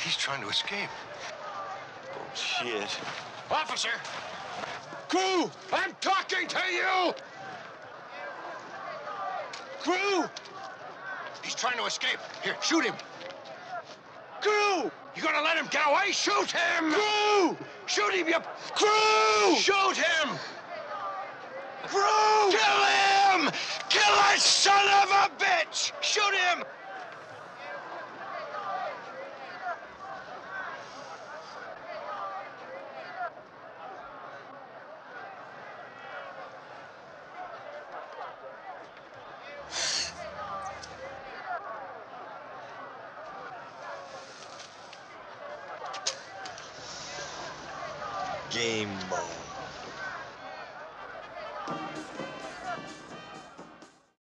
He's trying to escape. Bullshit. Officer! Crew! I'm talking to you! Crew! He's trying to escape. Here, shoot him. Crew! You gonna let him get away? Shoot him! Crew! Shoot him, you... Crew! Shoot him! Crew! Kill him! Kill that son of a bitch! Shoot him! Game mode.